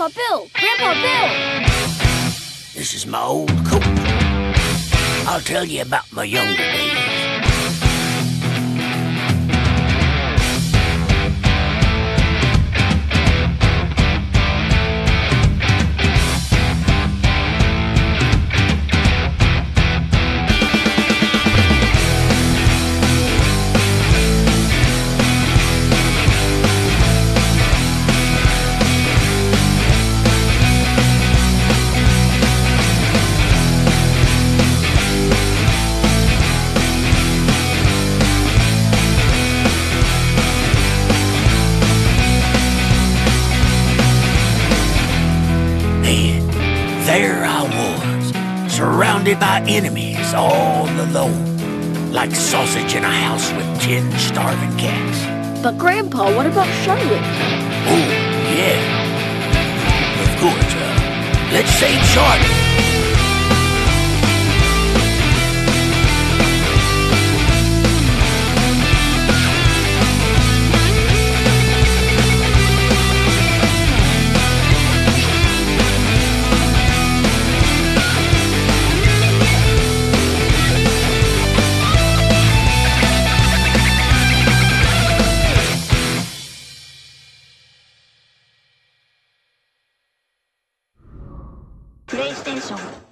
Grandpa Bill! Grandpa Bill! This is my old coat. I'll tell you about my younger days. There I was, surrounded by enemies, all alone, like sausage in a house with 10 starving cats. But Grandpa, what about Charlotte? Oh, yeah. Of course, let's save Charlotte. PlayStation